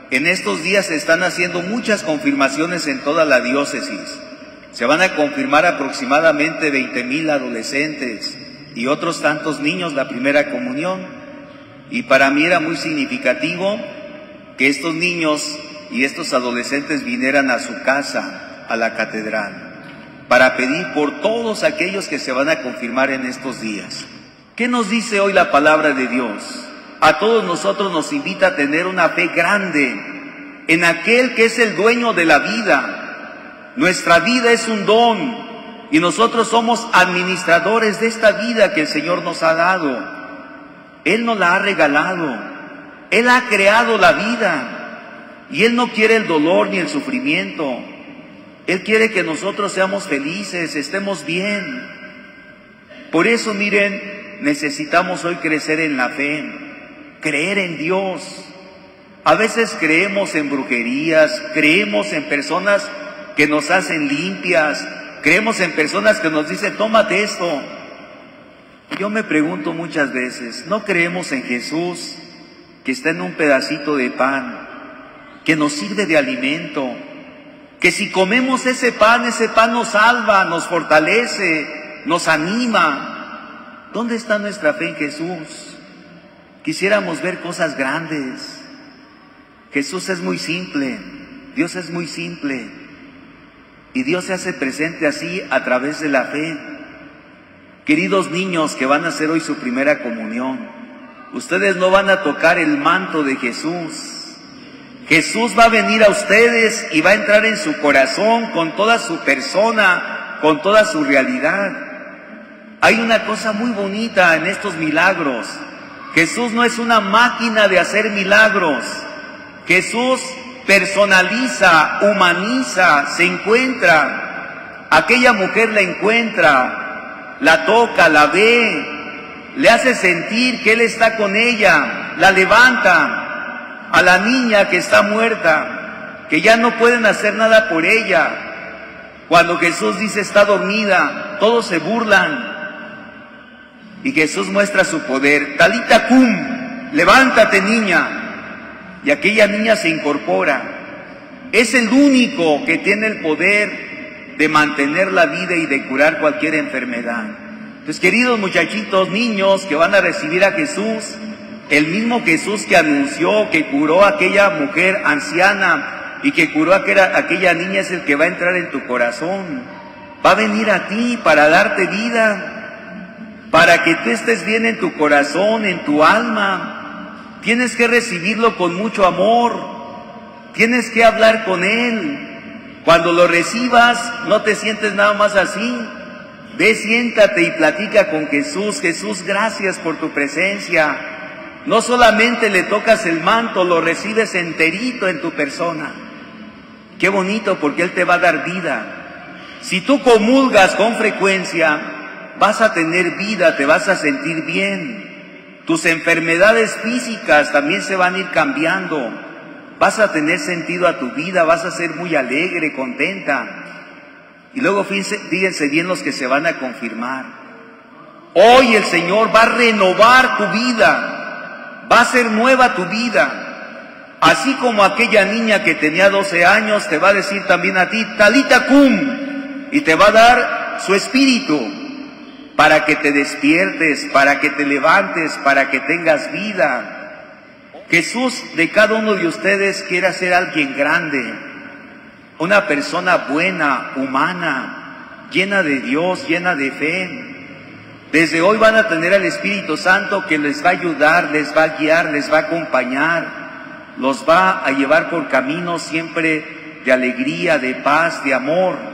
En estos días se están haciendo muchas confirmaciones en toda la diócesis. Se van a confirmar aproximadamente 20,000 adolescentes y otros tantos niños la primera comunión. Y para mí era muy significativo que estos niños y estos adolescentes vinieran a su casa, a la catedral, para pedir por todos aquellos que se van a confirmar en estos días. ¿Qué nos dice hoy la palabra de Dios? A todos nosotros nos invita a tener una fe grande en aquel que es el dueño de la vida. Nuestra vida es un don y nosotros somos administradores de esta vida que el Señor nos ha dado. Él nos la ha regalado. Él ha creado la vida y Él no quiere el dolor ni el sufrimiento. Él quiere que nosotros seamos felices, estemos bien. Por eso, miren, necesitamos hoy crecer en la fe, creer en Dios. A veces creemos en brujerías, creemos en personas que nos hacen limpias, creemos en personas que nos dicen, tómate esto. Yo me pregunto muchas veces, ¿no creemos en Jesús, que está en un pedacito de pan, que nos sirve de alimento, que si comemos ese pan nos salva, nos fortalece, nos anima? ¿Dónde está nuestra fe en Jesús? Quisiéramos ver cosas grandes. Jesús es muy simple, Dios es muy simple, y Dios se hace presente así a través de la fe. Queridos niños que van a hacer hoy su primera comunión, ustedes no van a tocar el manto de Jesús. Jesús va a venir a ustedes y va a entrar en su corazón con toda su persona, con toda su realidad. Hay una cosa muy bonita en estos milagros. Jesús no es una máquina de hacer milagros. Jesús personaliza, humaniza, se encuentra. Aquella mujer la encuentra, la toca, la ve, le hace sentir que Él está con ella, la levanta. A la niña que está muerta, que ya no pueden hacer nada por ella. Cuando Jesús dice está dormida, todos se burlan. Y Jesús muestra su poder. Talita cum, levántate niña. Y aquella niña se incorpora. Es el único que tiene el poder de mantener la vida y de curar cualquier enfermedad. Entonces, queridos muchachitos, niños que van a recibir a Jesús, el mismo Jesús que anunció, que curó a aquella mujer anciana y que curó a aquella niña es el que va a entrar en tu corazón. Va a venir a ti para darte vida, para que tú estés bien en tu corazón, en tu alma. Tienes que recibirlo con mucho amor, tienes que hablar con Él. Cuando lo recibas, no te sientes nada más así. Ve, siéntate y platica con Jesús. Jesús, gracias por tu presencia. No solamente le tocas el manto, lo recibes enterito en tu persona. Qué bonito, porque Él te va a dar vida. Si tú comulgas con frecuencia, vas a tener vida, te vas a sentir bien. Tus enfermedades físicas también se van a ir cambiando. Vas a tener sentido a tu vida, vas a ser muy alegre, contenta. Y luego fíjense bien los que se van a confirmar. Hoy el Señor va a renovar tu vida. Va a ser nueva tu vida. Así como aquella niña que tenía 12 años te va a decir también a ti, Talita cum, y te va a dar su espíritu para que te despiertes, para que te levantes, para que tengas vida. Jesús de cada uno de ustedes quiere ser alguien grande, una persona buena, humana, llena de Dios, llena de fe. Desde hoy van a tener al Espíritu Santo que les va a ayudar, les va a guiar, les va a acompañar, los va a llevar por caminos siempre de alegría, de paz, de amor.